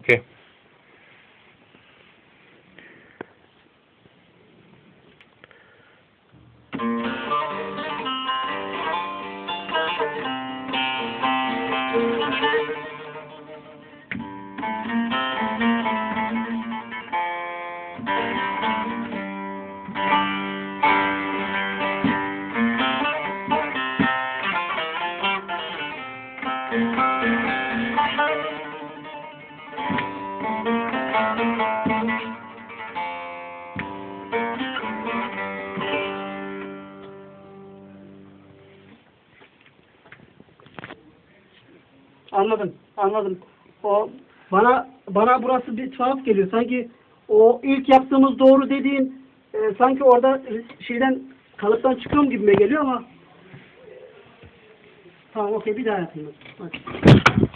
Okay. Anladım, anladım. O bana burası bir tuhaf geliyor. Sanki o ilk yaptığımız doğru dediğin sanki orada şeyden kalıptan çıkıyorum gibime geliyor ama tamam okey bir daha yapayım. Hadi.